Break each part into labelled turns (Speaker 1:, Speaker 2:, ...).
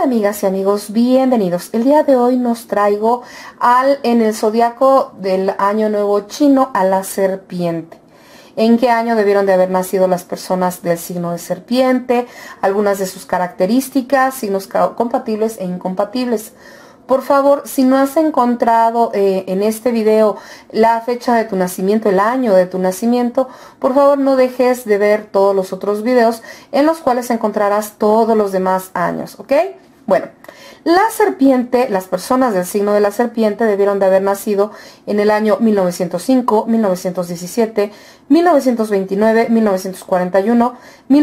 Speaker 1: Hola amigas y amigos, bienvenidos. El día de hoy nos traigo en el zodiaco del año nuevo chino a la serpiente. ¿En qué año debieron de haber nacido las personas del signo de serpiente? Algunas de sus características, signos compatibles e incompatibles. Por favor, si no has encontrado en este video la fecha de tu nacimiento, el año de tu nacimiento, por favor no dejes de ver todos los otros videos en los cuales encontrarás todos los demás años, ¿ok? Bueno, la serpiente, las personas del signo de la serpiente debieron de haber nacido en el año 1905, 1917, 1929, 1941,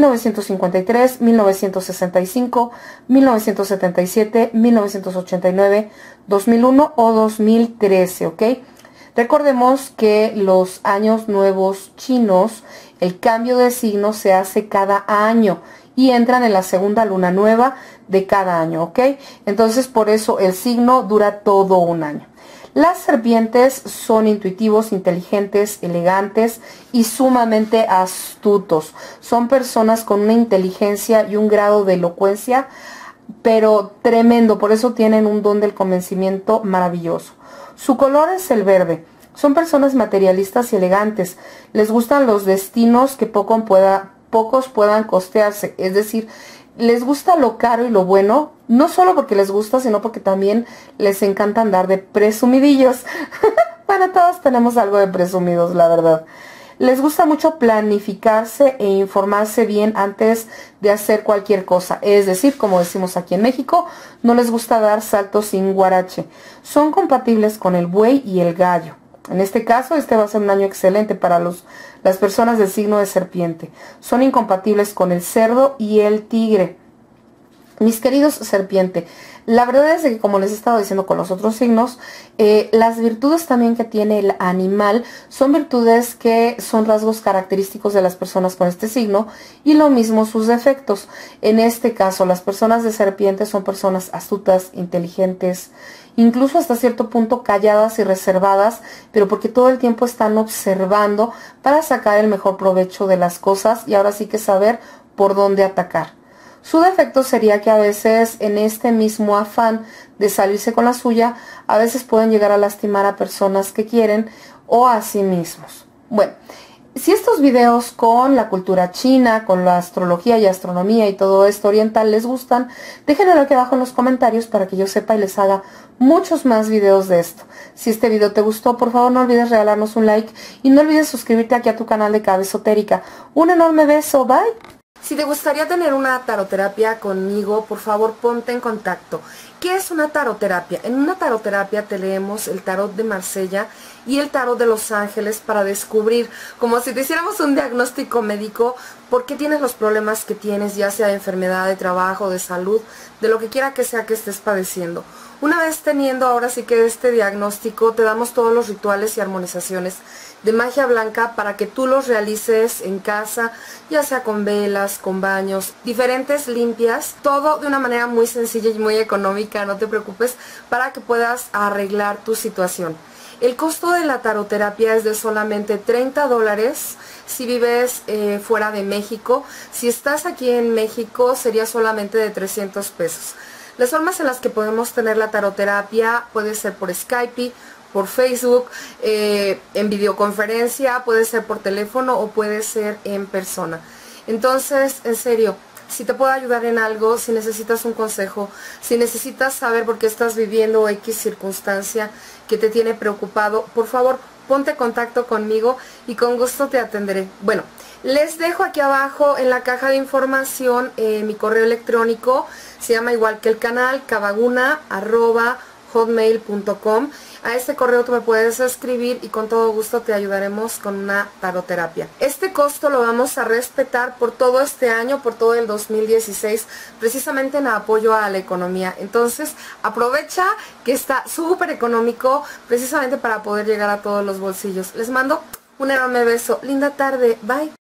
Speaker 1: 1953, 1965, 1977, 1989, 2001 o 2013, ¿ok? Recordemos que los años nuevos chinos, el cambio de signo se hace cada año y entran en la segunda luna nueva de cada año, ¿ok? Entonces por eso el signo dura todo un año. Las serpientes son intuitivos, inteligentes, elegantes y sumamente astutos. Son personas con una inteligencia y un grado de elocuencia, pero tremendo. Por eso tienen un don del convencimiento maravilloso. Su color es el verde. Son personas materialistas y elegantes. Les gustan los destinos que pocos puedan costearse, es decir, les gusta lo caro y lo bueno, no solo porque les gusta, sino porque también les encanta andar de presumidillos. Bueno, todos tenemos algo de presumidos, la verdad. Les gusta mucho planificarse e informarse bien antes de hacer cualquier cosa, es decir, como decimos aquí en México, no les gusta dar saltos sin guarache. Son compatibles con el buey y el gallo. En este caso, este va a ser un año excelente para las personas del signo de serpiente. Son incompatibles con el cerdo y el tigre. Mis queridos serpiente, la verdad es que, como les he estado diciendo con los otros signos, las virtudes también que tiene el animal son virtudes que son rasgos característicos de las personas con este signo y lo mismo sus defectos. En este caso, las personas de serpiente son personas astutas, inteligentes, incluso hasta cierto punto calladas y reservadas, pero porque todo el tiempo están observando para sacar el mejor provecho de las cosas y ahora sí que saber por dónde atacar. Su defecto sería que a veces en este mismo afán de salirse con la suya, a veces pueden llegar a lastimar a personas que quieren o a sí mismos. Bueno, si estos videos con la cultura china, con la astrología y astronomía y todo esto oriental les gustan, déjenmelo aquí abajo en los comentarios para que yo sepa y les haga muchos más videos de esto. Si este video te gustó, por favor no olvides regalarnos un like y no olvides suscribirte aquí a tu canal de Cabezotérica. Un enorme beso, bye. Si te gustaría tener una taroterapia conmigo, por favor ponte en contacto. ¿Qué es una taroterapia? En una taroterapia te leemos el tarot de Marsella y el tarot de Los Ángeles para descubrir, como si te hiciéramos un diagnóstico médico, por qué tienes los problemas que tienes, ya sea de enfermedad, de trabajo, de salud, de lo que quiera que sea que estés padeciendo. Una vez teniendo ahora sí que este diagnóstico, te damos todos los rituales y armonizaciones de magia blanca para que tú los realices en casa, ya sea con velas, con baños, diferentes limpias, todo de una manera muy sencilla y muy económica, no te preocupes, para que puedas arreglar tu situación. El costo de la taroterapia es de solamente $30 si vives fuera de México. Si estás aquí en México sería solamente de 300 pesos. Las formas en las que podemos tener la taroterapia puede ser por Skype, por Facebook, en videoconferencia, puede ser por teléfono o puede ser en persona. Entonces, en serio, si te puedo ayudar en algo, si necesitas un consejo, si necesitas saber por qué estás viviendo X circunstancia que te tiene preocupado, por favor, ponte en contacto conmigo y con gusto te atenderé. Bueno, les dejo aquí abajo en la caja de información mi correo electrónico, se llama igual que el canal, cavaguna@hotmail.com. A este correo tú me puedes escribir y con todo gusto te ayudaremos con una taroterapia. Este costo lo vamos a respetar por todo este año, por todo el 2016, precisamente en apoyo a la economía. Entonces aprovecha que está súper económico, precisamente para poder llegar a todos los bolsillos. Les mando un enorme beso, linda tarde, bye.